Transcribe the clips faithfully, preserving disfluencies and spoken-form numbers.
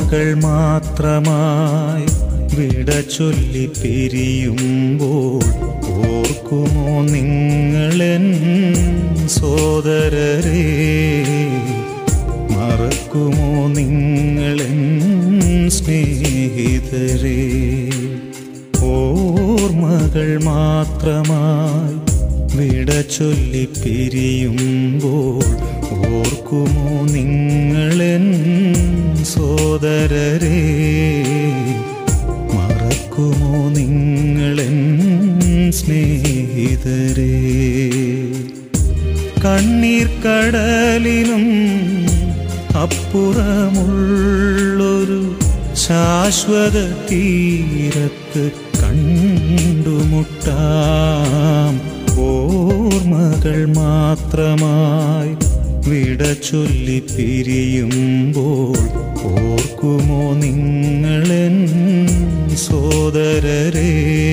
മകൾ മാത്രമായി വിട ചൊല്ലി പിരിയുമ്പോൾ ഓർക്കുമോ നിങ്ങളെൻ സോദരരെ? മറക്കുമോ നിങ്ങളെൻ സ്നേഹിതരെ? ഓർമ്മകൾ മാത്രമായി വിട ചൊല്ലി പിരിയുമ്പോൾ ഓർക്കുമോ നിങ്ങളെൻ സോദരരെ? മറക്കുമോ നിങ്ങളെൻ സ്നേഹിതരെ? കണ്ണീർ കടലിനും അപ്പുറമുള്ളൊരു ശാശ്വത തീരത്ത് കണ്ടുമുട്ടാം. ഓർമ്മകൾ മാത്രമായി വിട ചൊല്ലി പിരിയുമ്പോൾ ഓർക്കുമോ നിങ്ങളെൻ സോദരരെ?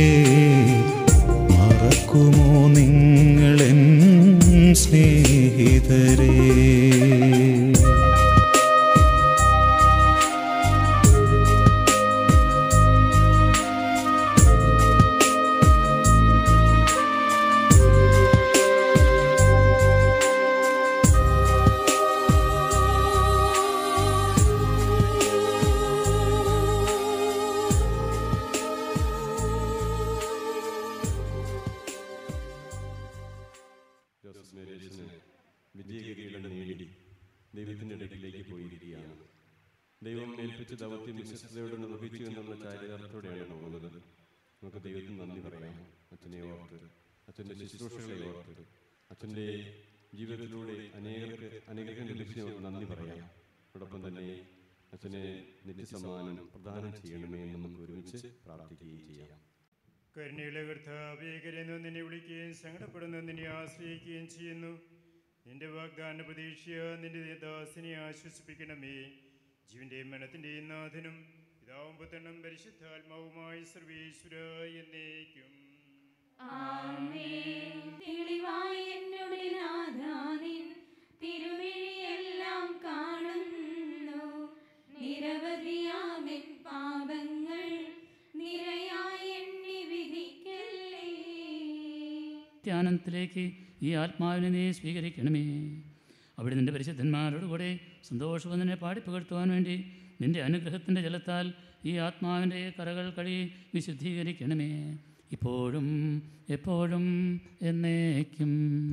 മറക്കുമോ നിങ്ങളെൻ സ്നേഹിതരെ? വിജയകിരീടം നേടി ദൈവത്തിൻ്റെ അടുക്കിലേക്ക് പോയിരിക്കുകയാണ്. ദൈവം ഏൽപ്പിച്ച ദൗത്യം വിശ്വസ്തയോടെ നിർവഹിച്ചു എന്നുള്ള ചാരിതാർത്ഥത്തോടെയാണ് പോകുന്നത്. നമുക്ക് ദൈവത്തിന് നന്ദി പറയാം. അച്ഛനെ ഓർത്ത്, അച്ഛൻ്റെ ശുശ്രൂഷകളെ ഓർത്ത്, അച്ഛൻ്റെ ജീവിതത്തിലൂടെ അനേകർക്ക് അനുഗ്രഹം ലഭിച്ചതിനോട് നന്ദി പറയാം. അതോടൊപ്പം തന്നെ അച്ഛനെ നിത്യസമ്മാനം പ്രദാനം ചെയ്യണമേ എന്ന് നമുക്ക് ഒരുമിച്ച് പ്രാർത്ഥിക്കുകയും ചെയ്യാം. കരുണയുള്ള കർത്താവേ, കരയുന്നു നിന്നെ വിളിക്കുകയും സങ്കടപ്പെടുന്നു നിന്നെ ആശ്രയിക്കുകയും ചെയ്യുന്നു. നിന്റെ വാഗ്ദാന പ്രതീക്ഷയ നിന്റെ ദാസിനെ ആശ്വസിപ്പിക്കണമേ. ജീവന്റെയും മരണത്തിന്റെയും നാഥനും പിതാവും പുത്രനും പരിശുദ്ധാത്മാവുമായി സർവേശ്വര എന്നേക്കും. ആമേൻ. തെളിവായി എന്നോട് നാഥാനിൻ തിരുമിഴിയെല്ലാം കാണുന്നു. നിരവധിയാമെൻ പാപങ്ങൾ നിരയായി എണ്ണി വിധിക്കല്ലേ. ധ്യാനത്തിലേക്ക് ഈ ആത്മാവിനെ നീ സ്വീകരിക്കണമേ. അവിടെ നിൻ്റെ പരിശുദ്ധന്മാരോടുകൂടെ സന്തോഷവന്ദനെ പാടിപ്പകർത്തുവാൻ വേണ്ടി നിൻ്റെ അനുഗ്രഹത്തിൻ്റെ ജലത്താൽ ഈ ആത്മാവിൻ്റെ കറകൾ കഴി വിശുദ്ധീകരിക്കണമേ, ഇപ്പോഴും എപ്പോഴും എന്നേക്കും.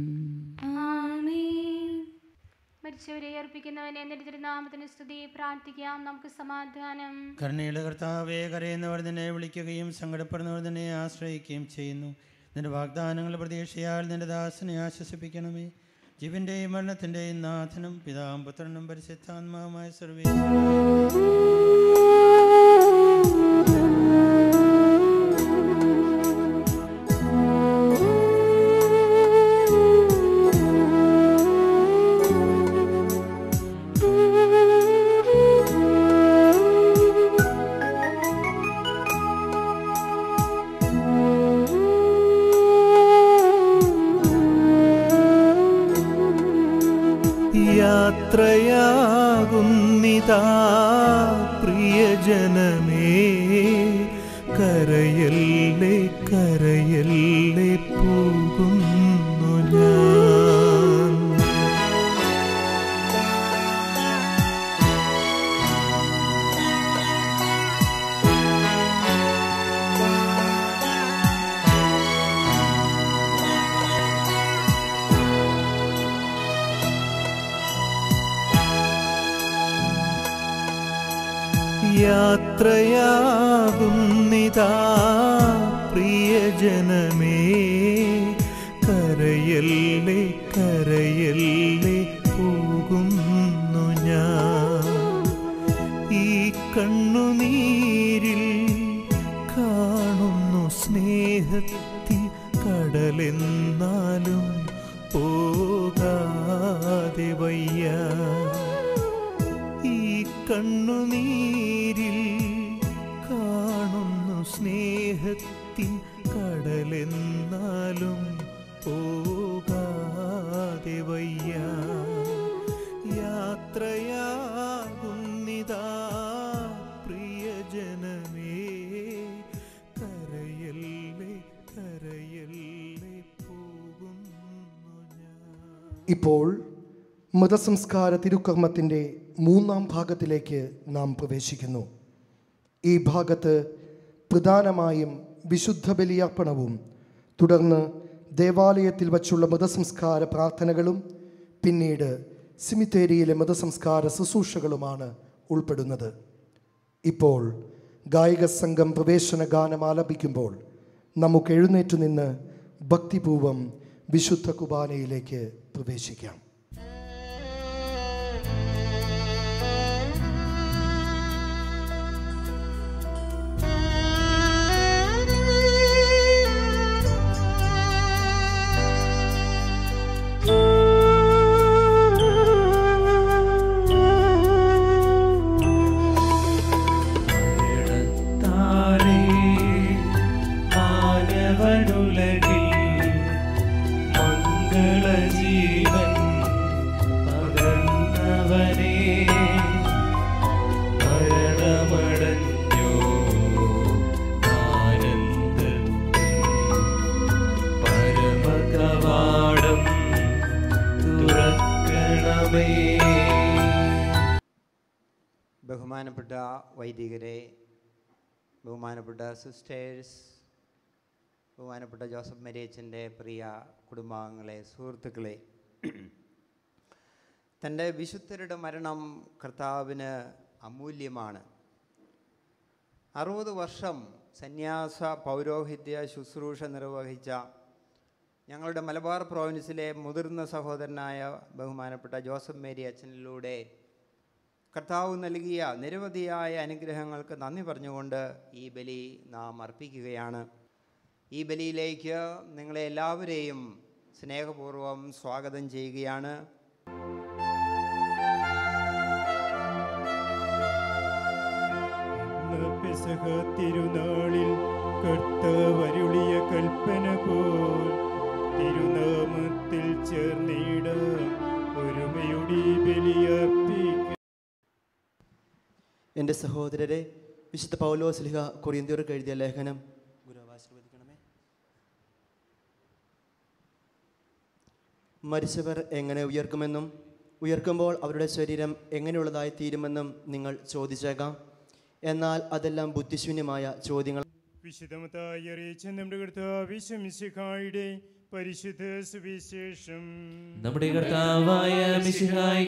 മരിച്ചവരെ അർപ്പിക്കുന്നവനെ നിന്റെ തിരുനാമത്തിന് സ്തുതി. പ്രാർത്ഥിക്കാം. നമുക്ക് സമാധാനം. കരുണയുടെ കർത്താവേ, കരയുന്നവർ നിന്നെ വിളിക്കുകയും സങ്കടപ്പെടുന്നവർ നിന്നെ ആശ്രയിക്കുകയും ചെയ്യുന്നു. നിന്റെ വാഗ്ദാനങ്ങളുടെ പ്രതീക്ഷയാൽ നിന്റെ ദാസനെ ആശ്വസിപ്പിക്കണമേ. ജീവന്റെയും മരണത്തിൻ്റെയും നാഥനും പിതാവും പുത്രനും പരിശുദ്ധാത്മാവുമായ സർവ്വേശ്വരൻ. യാത്രയാകുന്നിതാ പ്രിയജനമേ, കരയല്ലേ കരയല്ലേ പോകുന്നു ഞാൻ. യാത്രയാകുന്നിതാ പ്രിയജനമേ, കരയല്ലേ കരയല്ലേ പോകുന്നു ഞാൻ. ഈ കണ്ണുനീരിൽ കാണുന്നു സ്നേഹത്തിൻ കടലെന്നാലും പോകാതെ വയ്യ. ഈ കണ്ണുനീരിൽ കാണുന്നു സ്നേഹത്തിൻ കടലെന്നാലും പോകാതെ വയ്യ. യാത്രയാകുന്നിതാ ഇപ്പോൾ മൃതസംസ്കാര തിരുക്കർമ്മത്തിൻ്റെ മൂന്നാം ഭാഗത്തിലേക്ക് നാം പ്രവേശിക്കുന്നു. ഈ ഭാഗത്ത് പ്രധാനമായും വിശുദ്ധ ബലിയർപ്പണവും തുടർന്ന് ദേവാലയത്തിൽ വച്ചുള്ള മൃതസംസ്കാര പ്രാർത്ഥനകളും പിന്നീട് സിമിത്തേരിയിലെ മൃതസംസ്കാര ശുശ്രൂഷകളുമാണ് ഉൾപ്പെടുന്നത്. ഇപ്പോൾ ഗായക സംഘം പ്രവേശന ഗാനം ആലപിക്കുമ്പോൾ നമുക്ക് എഴുന്നേറ്റു നിന്ന് ഭക്തിപൂർവം വിശുദ്ധ കുർബാനയിലേക്ക് പ്രവേശിക്കാം. ബഹുമാനപ്പെട്ട വൈദികരെ, ബഹുമാനപ്പെട്ട സിസ്റ്റേഴ്സ്, ബഹുമാനപ്പെട്ട ജോസഫ് മരിയച്ചൻ്റെ പ്രിയ കുടുംബാംഗങ്ങളെ, സുഹൃത്തുക്കളെ, തൻ്റെ വിശുദ്ധരുടെ മരണം കർത്താവിന് അമൂല്യമാണ്. അറുപത് വർഷം സന്യാസ പൗരോഹിത്യ ശുശ്രൂഷ നിർവഹിച്ച ഞങ്ങളുടെ മലബാർ പ്രോവിൻസിലെ മുതിർന്ന സഹോദരനായ ബഹുമാനപ്പെട്ട ജോസഫ് മേരി അച്ഛനിലൂടെ കർത്താവ് നൽകിയ നിരവധിയായ അനുഗ്രഹങ്ങൾക്ക് നന്ദി പറഞ്ഞുകൊണ്ട് ഈ ബലി നാം അർപ്പിക്കുകയാണ്. ഈ ബലിയിലേക്ക് നിങ്ങളെ എല്ലാവരെയും സ്നേഹപൂർവ്വം സ്വാഗതം ചെയ്യുകയാണ്. പെസഹ തിരുനാളിൽ കർത്താവരുളിയ കൽപ്പന പോൽ തിരുനാമത്തിൽ ചേർന്നിട ഒരുമയുടെ ബലിയർപ്പിക്ക. എൻ്റെ സഹോദരരെ, വിശുദ്ധ പൗലോസ്ലീഹ കൊരിന്ത്യർക്ക് എഴുതിയ ലേഖനം ഗുരുവാശീർവദിക്കണമേ. മരിച്ചവർ എങ്ങനെ ഉയർക്കുമെന്നും ഉയർക്കുമ്പോൾ അവരുടെ ശരീരം എങ്ങനെയുള്ളതായി തീരുമെന്നും നിങ്ങൾ ചോദിച്ചേക്കാം. എന്നാൽ അതെല്ലാം ബുദ്ധിശൂന്യമായ ചോദ്യങ്ങൾ. വിശുദ്ധമത്തായി അറിയിച്ച നമ്മുടെ കർത്താവ് മിശിഹായുടെ പരിശുദ്ധ സുവിശേഷം. നമ്മുടെ കർത്താവായ മിശിഹായി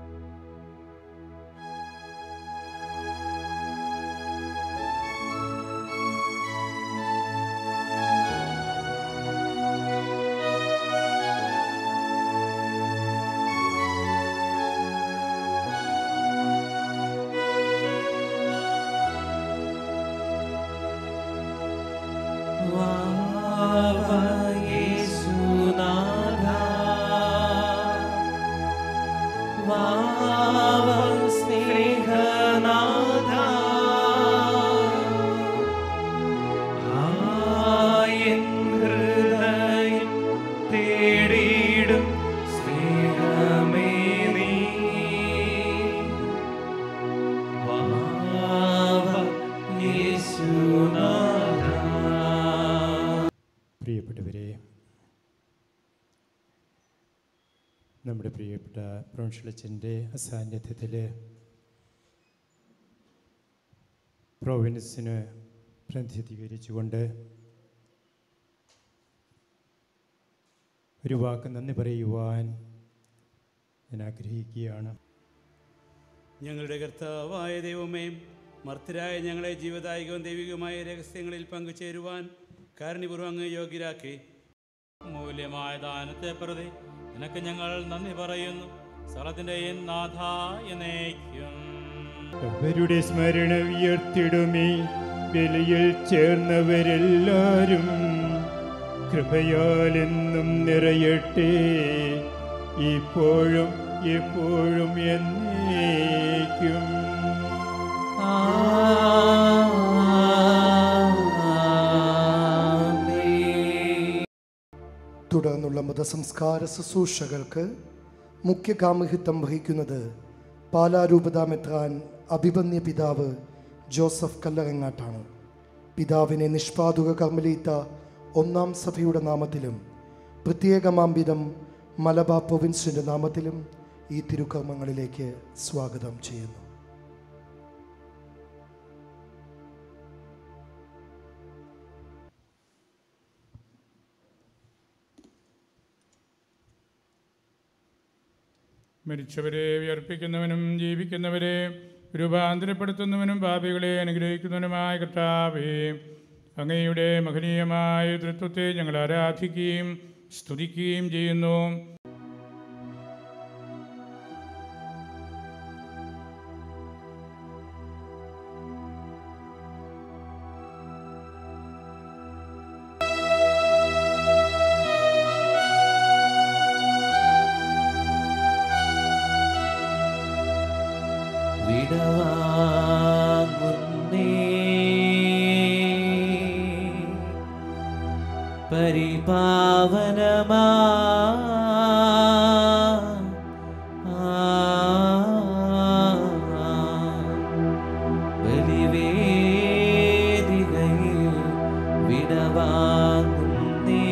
പ്രിയപ്പെട്ടവരെ, നമ്മുടെ പ്രിയപ്പെട്ട പ്രൊവിൻഷ്യലച്ചൻ്റെ അസാന്നിധ്യത്തിൽ പ്രോവിൻസിന് പ്രതിനിധീകരിച്ചുകൊണ്ട് ഒരു വാക്ക് നന്ദി പറയുവാൻ ഞാൻ ആഗ്രഹിക്കുകയാണ്. ഞങ്ങളുടെ കർത്താവായ ദൈവമേ, മർത്തരായ ഞങ്ങളെ ജീവദായകവും ദൈവികവുമായ രഹസ്യങ്ങളിൽ പങ്കുചേരുവാൻ കാരുണ്യപൂർവ്വം അങ്ങ് യോഗ്യരാക്കി. മൂല്യമായ ദാനത്തെ പ്രതി നിനക്ക് ഞങ്ങൾ നന്ദി പറയുന്നു. സ്ഥലത്തിൻ്റെയും നാഥായ എന്നേക്കും. അവരുടെ സ്മരണ ഉയർത്തിടുമേ. ബലിയിൽ ചേർന്നവരെല്ലാരും കൃപയാലെന്നും നിറയട്ടെ, ഇപ്പോഴും എപ്പോഴും എന്നേക്കും. തുടർന്നുള്ള മതസംസ്കാര ശുശ്രൂഷകൾക്ക് മുഖ്യ കാർമ്മികത്വം വഹിക്കുന്നത് പാലാരൂപത മെത്രാൻ അഭിമന്യ പിതാവ് ജോസഫ് കല്ലറങ്ങാട്ടാണ്. പിതാവിനെ നിഷ്പാതുക കർമ്മലീത്ത ഒന്നാം സഭയുടെ നാമത്തിലും പ്രത്യേകമാംവിധം മലബാർ പ്രൊവിൻസിൻ്റെ നാമത്തിലും ഈ തിരുക്കർമ്മങ്ങളിലേക്ക് സ്വാഗതം ചെയ്യുന്നു. മരിച്ചവരെ ഉയർപ്പിക്കുന്നവനും ജീവിക്കുന്നവരെ രൂപാന്തരപ്പെടുത്തുന്നവനും പാപികളെ അനുഗ്രഹിക്കുന്നവനുമായ കർത്താവേ, അങ്ങയുടെ മഹനീയമായ തൃത്വത്തെ ഞങ്ങൾ ആരാധിക്കുകയും സ്തുതിക്കുകയും ചെയ്യുന്നു. പരിപാവനമാ ബലിവേദികയിൽ വിടവാങ്ങുന്നേ.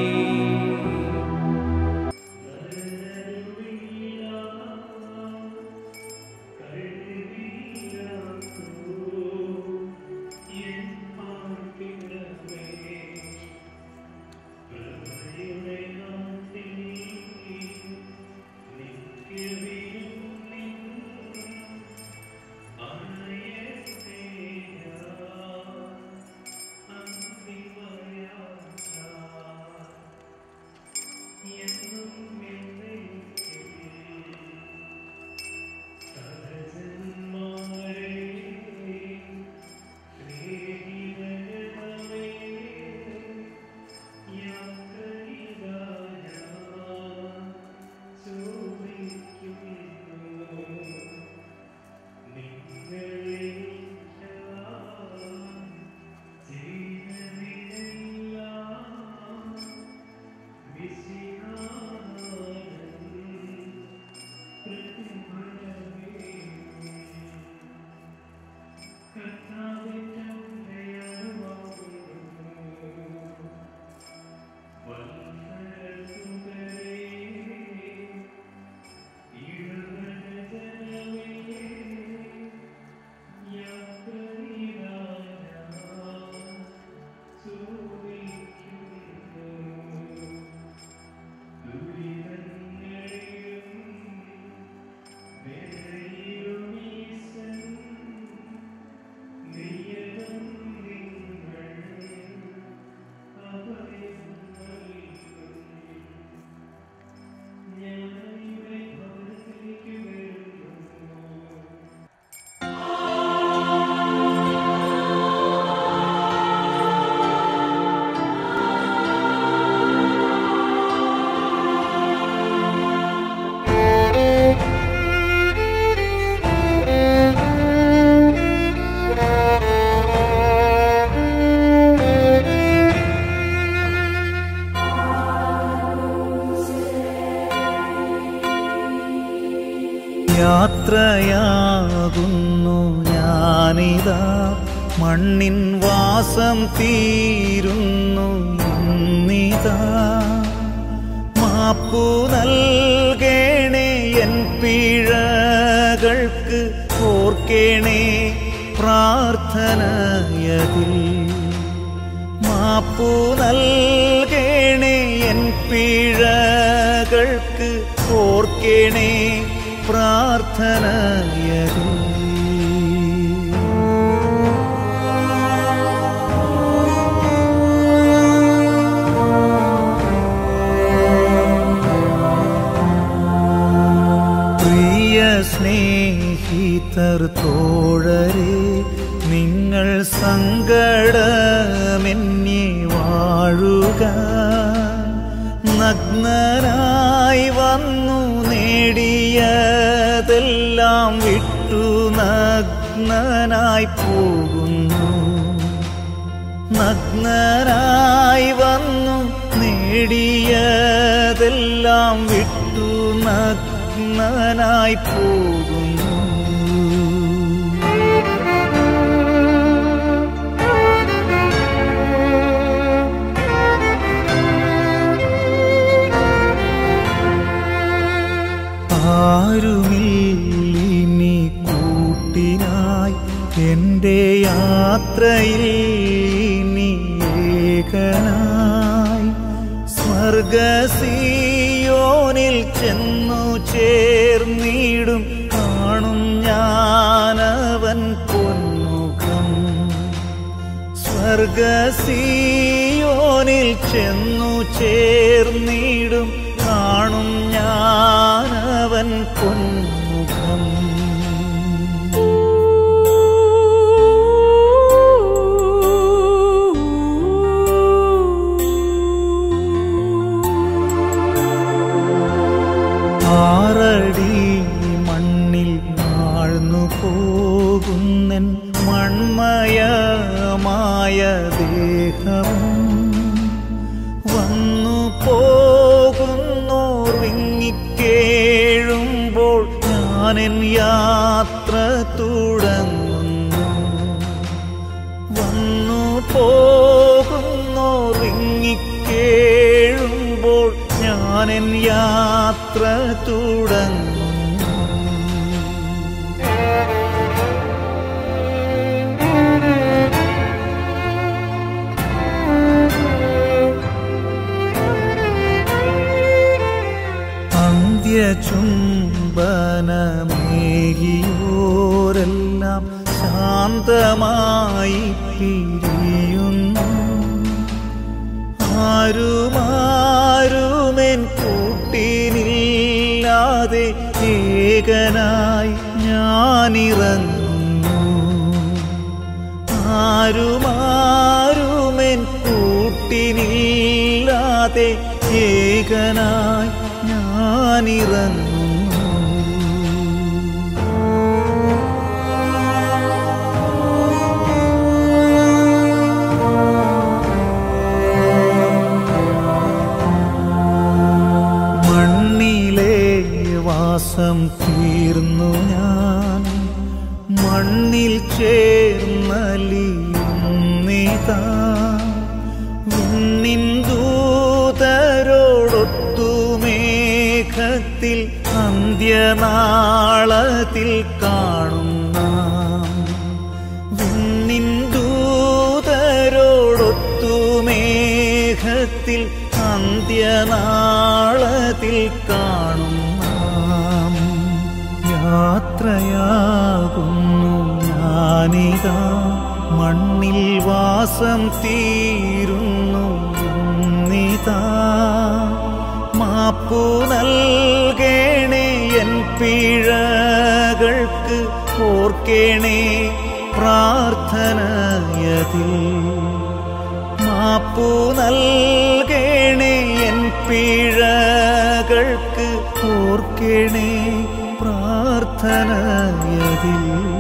യാത്രയാകുന്നു ഞാനിതാ, മണ്ണിൻ വാസം തീരുന്നു ഇന്നിതാ. മാപ്പു നൽകേണേ എൻ പിഴകൾക്ക്, ഓർക്കേണേ പ്രാർത്ഥനയതിൽ. മാപ്പു നൽകേണേ എൻ പിഴകൾക്ക്, ഓർക്കേണേ പ്രാർത്ഥനയതിൽ. പ്രിയ സ്നേഹിതർ തോഴരെ, നിങ്ങൾ സങ്കടമെന്നെ വാഴുക. നഗ്നനായി വന്നു നേടിയതെല്ലാം വിട്ടു നഗ്നനായി പോകുന്നു. നഗ്നനായി വന്നു നേടിയതെല്ലാം വിട്ടു നഗ്നനായി പോകുന്നു. ആരുമില്ലിനി കൂട്ടിനായി എൻ്റെ യാത്രയിൽ ഇനി ഏകനായി സ്വർഗസിയോനിൽ ചെന്നു ചേർന്നിടും കാണും ഞാനവൻ പൊന്മുഖം. സ്വർഗസിയോനിൽ ചെന്നു ചേർന്നിടും കാണും ഞാനവൻ പൊന്മുഖം. ആറടി മണ്ണിൽ താഴ്ന്നു പോകുന്നൻ മൺമയമായ ദേഹവും വന്നു പോകുന്നോർ വിങ്ങിക്കേഴുമ്പോൾ ഞാനെൻ യാത്ര തുടങ്ങുന്നു. വന്നു പോകുന്നോർ വിങ്ങിക്കേഴുമ്പോൾ ഞാനെൻ യാത്ര തുടങ്ങുന്നു. അന്ത്യചുംബനമേകിയോരെല്ലാം ശാന്തമായി പിരിയുന്നു. ആരുമാരുമെൻ കൂട്ടിനില്ലാതെ ഏകനായി ഞാനിറങ്ങുന്നു. ആരുമാരുമെൻ കൂട്ടിനില്ലാതെ ഏകനായി ഞാനിറങ്ങുന്നു. മണ്ണിലെ വാസം തീർന്നു ഞാൻ മണ്ണിൽ ചേർന്നലിയുന്നിതാ. വിണ്ണിൻ ദൂതരോടൊത്തു മേഘത്തിൽ അന്ത്യനാളത്തിൽ കാണുന്ന വിണ്ണിൻ ദൂതരോടൊത്തു മേഘത്തിൽ അന്ത്യനാളത്തിൽ കാണുന്ന യാത്രയാകുന്നു ഞാനിതാ. മണ്ണിൽ വാസം തീരുന്നു ഇന്നിതാ. മാപ്പു നൽകണേ എൻ പിഴകൾക്ക് ഓർക്കേണേ പ്രാർത്ഥനയതിൽ. മാപ്പു നൽകണേ എൻ പിഴകൾക്ക് ഓർക്കേണേ പ്രാർത്ഥനയതിൽ.